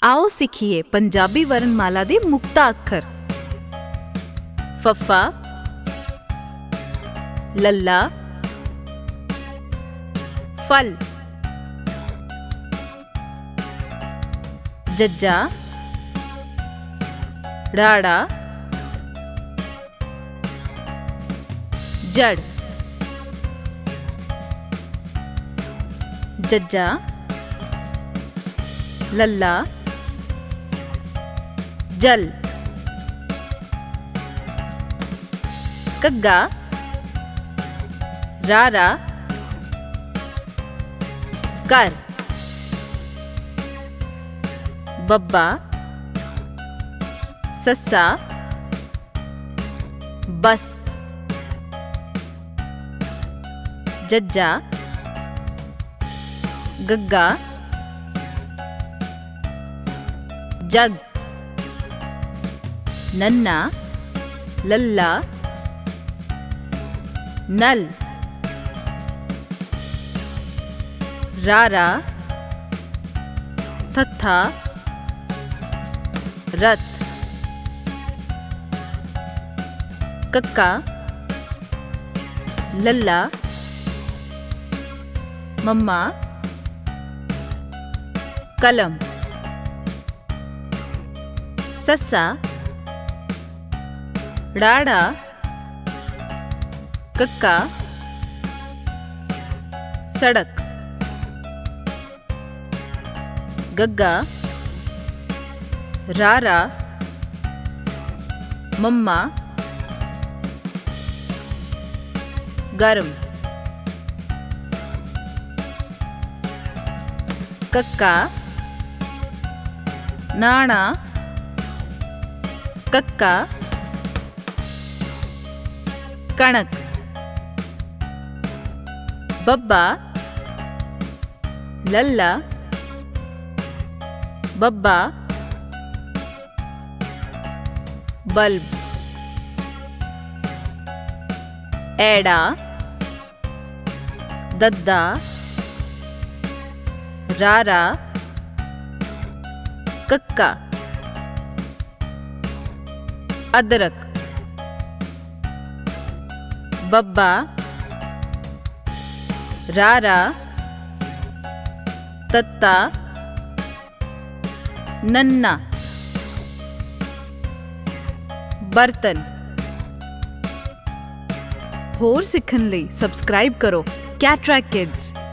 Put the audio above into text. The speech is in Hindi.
आओ सीखिए पंजाबी वर्णमाला दे मुक्ता अखर। फफा, लल्ला, फल, जज्जा, राड़ा, जड़, जज्जा, लल्ला, जल, कग्गा, रारा, कर, बब्बा, सस्सा, बस, जज्जा, गग्गा, जग, नन्ना, लल्ला, नल, रारा, थत्था, रथ, कक्का, लल्ला, मम्मा, कलम, सस्सा, राड़ा, कक्का, सड़क, गग्गा, रारा, मम्मा, गर्म, कक्का, नाना, कक्का, कणक, बब्बा, लल्ला, बब्बा, बल्ब, एड़ा, दद्दा, रारा, कक्का, अदरक, बब्बा, रारा, तत्ता, नन्ना, बर्तन। होर सिखण लई सबसक्राइब करो कैटरैक्ट किड्स।